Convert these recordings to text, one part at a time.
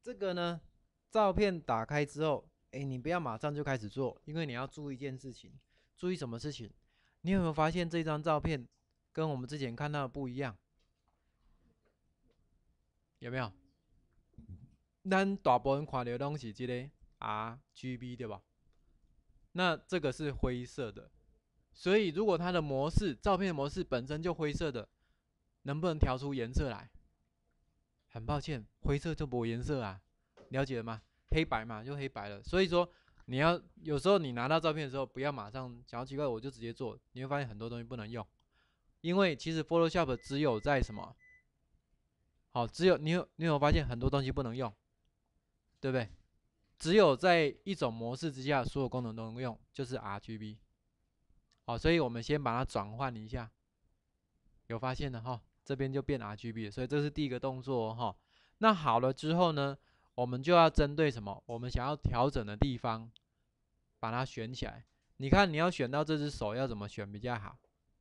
这个呢，照片打开之后，你不要马上就开始做，因为你要注意一件事情。注意什么事情？你有没有发现这张照片跟我们之前看到的不一样？有没有？咱大部分看到的东西，这个 RGB 对吧？那这个是灰色的，所以如果它的模式，照片的模式本身就灰色的，能不能调出颜色来？很抱歉，灰色就没颜色啊，了解了吗？黑白嘛，就黑白了。所以说，你要有时候你拿到照片的时候，不要马上想要奇怪，我就直接做，你会发现很多东西不能用，因为其实 Photoshop 只有在什么，好，只有你有发现很多东西不能用，对不对？只有在一种模式之下，所有功能都能用，就是 RGB。好，所以我们先把它转换一下，有发现了哈，这边就变 RGB 了，所以这是第一个动作哈。那好了之后呢，我们就要针对什么？我们想要调整的地方，把它选起来。你看你要选到这只手要怎么选比较好？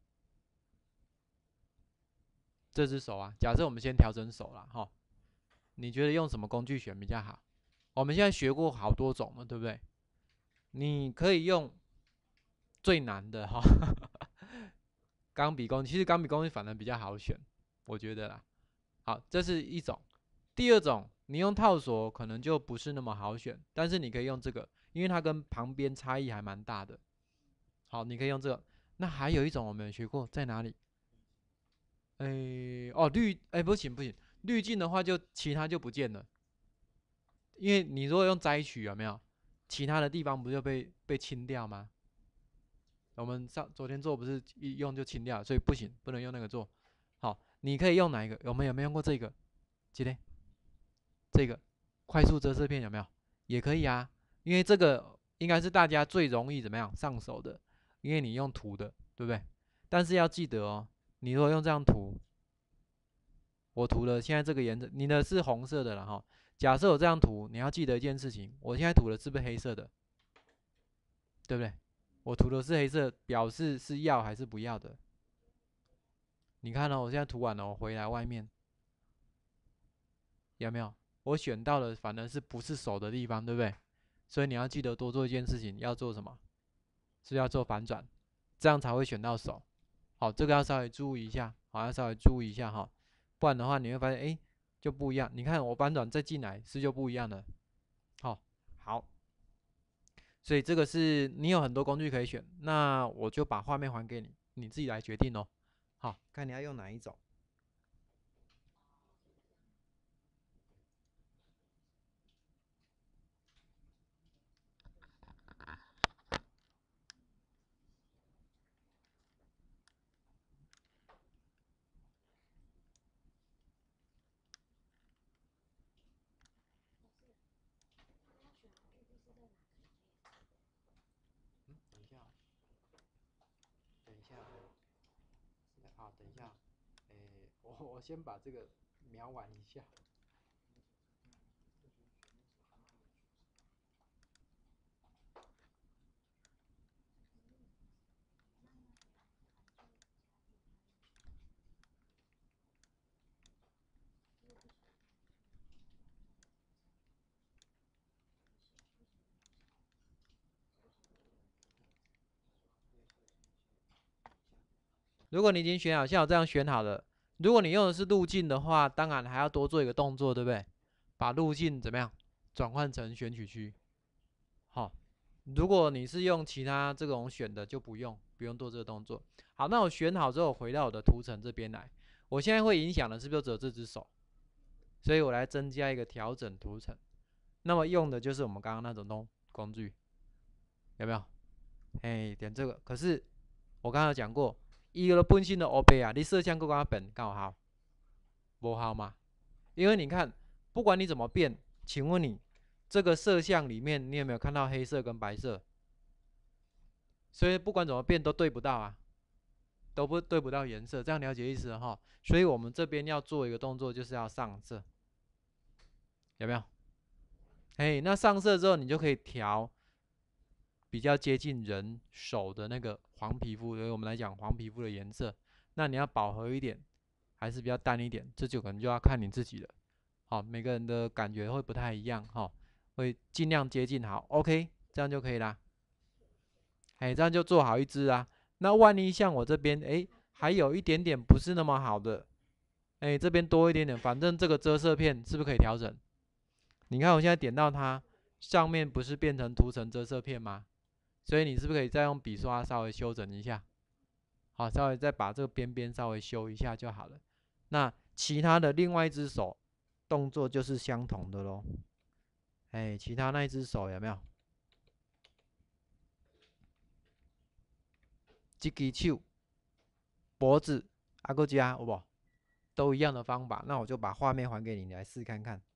这只手啊，假设我们先调整手了哈，你觉得用什么工具选比较好？我们现在学过好多种了，对不对？你可以用最难的哈，钢笔工具，其实钢笔工具反而比较好选，我觉得啦。好，这是一种。第二种，你用套索可能就不是那么好选，但是你可以用这个，因为它跟旁边差异还蛮大的。好，你可以用这个。那还有一种我们有学过，在哪里？哦，不行不行，滤镜的话就其他就不见了，因为你如果用摘取有没有，其他的地方不就被清掉吗？我们昨天做不是一用就清掉，所以不行，不能用那个做。好，你可以用哪一个？我们有没有用过这个？今天这个快速折射片有没有？也可以啊，因为这个应该是大家最容易怎么样上手的，因为你用涂的，对不对？但是要记得哦，你如果用这样涂，我涂了现在这个颜色，你的是红色的了哈。假设我这样涂，你要记得一件事情，我现在涂的是不是黑色的？对不对？我涂的是黑色，表示是要还是不要的？你看哦，我现在涂完了，我回来外面有没有？我选到了，反而是不是手的地方，对不对？所以你要记得多做一件事情，要做什么？是要做反转，这样才会选到手。好，这个要稍微注意一下，好，要稍微注意一下哈，不然的话你会发现，就不一样。你看我反转再进来，是就不一样了。好，好，所以这个是你有很多工具可以选，那我就把画面还给你，你自己来决定哦。好，看你要用哪一种。等一下，等一下，好，等一下，我先把这个描完一下。如果你已经选好，像我这样选好了，如果你用的是路径的话，当然还要多做一个动作，对不对？把路径怎么样转换成选取区。好，如果你是用其他这种选的，就不用做这个动作。好，那我选好之后，回到我的图层这边来。我现在会影响的是不是只有这只手？所以我来增加一个调整图层。那么用的就是我们刚刚那种工具，有没有？点这个。可是我刚刚有讲过，一个本身的黑白啊，你摄像更加本刚好，不好嘛？因为你看，不管你怎么变，请问你这个摄像里面，你有没有看到黑色跟白色？所以不管怎么变都对不到啊，都对不到颜色，这样了解意思了哈。所以我们这边要做一个动作，就是要上色，有没有？那上色之后，你就可以调比较接近人手的那个黄皮肤，对于我们来讲黄皮肤的颜色。那你要饱和一点，还是比较淡一点，这就可能就要看你自己了。 好，每个人的感觉会不太一样，哈，会尽量接近好，OK， 这样就可以啦。哎，这样就做好一只啊。那万一像我这边，哎，还有一点点不是那么好的，哎，这边多一点点，反正这个遮色片是不是可以调整？你看我现在点到它上面不是变成涂层遮色片吗？所以你是不是可以再用笔刷稍微修整一下？好，稍微再把这个边边稍微修一下就好了。那其他的另外一只手动作就是相同的咯。哎，其他那一只手有没有？这只手、脖子、阿哥加，有不？都一样的方法。那我就把画面还给你，你来试看看。